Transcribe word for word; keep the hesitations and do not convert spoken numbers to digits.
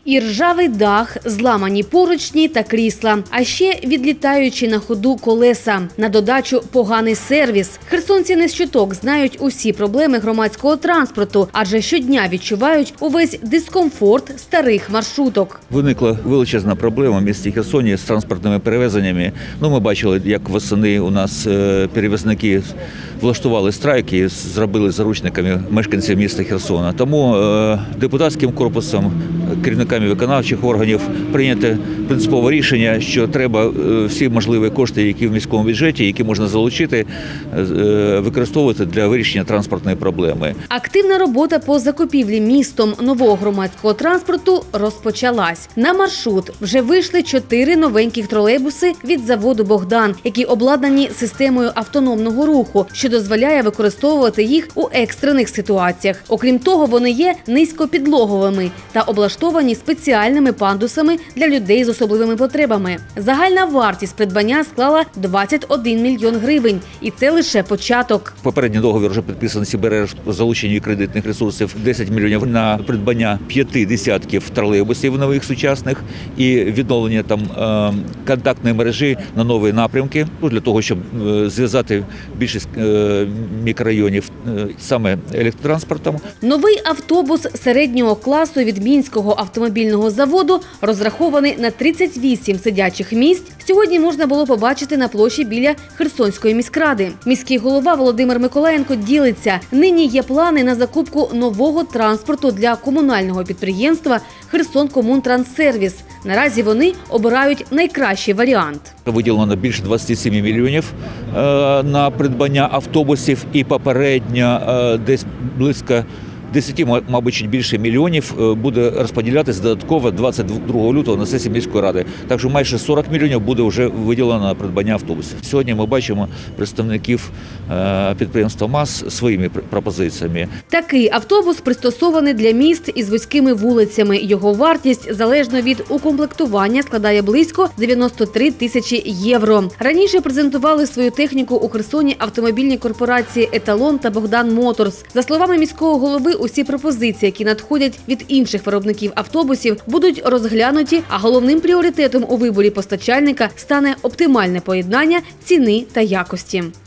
І ржавий дах, зламані поручні та крісла, а ще відлітаючі на ходу колеса. На додачу поганий сервіс. Херсонці не з чуток знають усі проблеми громадського транспорту, адже щодня відчувають увесь дискомфорт старих маршруток. Виникла величезна проблема в місті Херсоні з транспортними перевезеннями. Ну, ми бачили, як восени у нас перевізники влаштували страйки і зробили заручниками мешканців міста Херсона. Тому е, депутатським корпусом, керівниками виконавчих органів прийнято принципове рішення, що треба е, всі можливі кошти, які в міському бюджеті, які можна залучити, е, використовувати для вирішення транспортної проблеми. Активна робота по закупівлі містом нового громадського транспорту розпочалась. На маршрут вже вийшли чотири новеньких тролейбуси від заводу «Богдан», які обладнані системою автономного руху, що дозволяє використовувати їх у екстрених ситуаціях. Окрім того, вони є низькопідлоговими та облаштовані спеціальними пандусами для людей з особливими потребами. Загальна вартість придбання склала двадцять один мільйон гривень. І це лише початок. Попередній договір вже підписаний СіБРР по залученню кредитних ресурсів десять мільйонів на придбання п'яти десятків тролейбусів нових сучасних і відновлення там контактної мережі на нові напрямки для того, щоб зв'язати більшість мікрорайонів саме електротранспортом. Новий автобус середнього класу від Мінського автомобільного заводу розрахований на тридцять вісім сидячих місць. Сьогодні можна було побачити на площі біля Херсонської міськради. Міський голова Володимир Миколаєнко ділиться. Нині є плани на закупку нового транспорту для комунального підприємства «Херсонкомунтранссервіс». Наразі вони обирають найкращий варіант. Виділено більше двадцяти семи мільйонів на придбання автобусів і попередньо десь близько десяти, мабуть, більше мільйонів буде розподілятися додатково двадцять другого лютого на сесії міської ради. Так що майже сорок мільйонів буде вже виділено на придбання автобусів. Сьогодні ми бачимо представників підприємства МАЗ своїми пропозиціями. Такий автобус пристосований для міст із вузькими вулицями. Його вартість, залежно від укомплектування, складає близько дев'яносто три тисячі євро. Раніше презентували свою техніку у Херсоні автомобільні корпорації «Еталон» та «Богдан Моторс». За словами міського голови, усі пропозиції, які надходять від інших виробників автобусів, будуть розглянуті, а головним пріоритетом у виборі постачальника стане оптимальне поєднання ціни та якості.